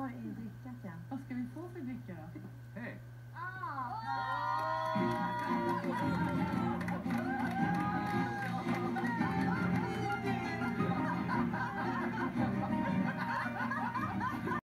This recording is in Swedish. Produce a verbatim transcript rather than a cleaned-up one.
Var är drickat igen? Vad ska vi få för dricka då? Hej! Ah!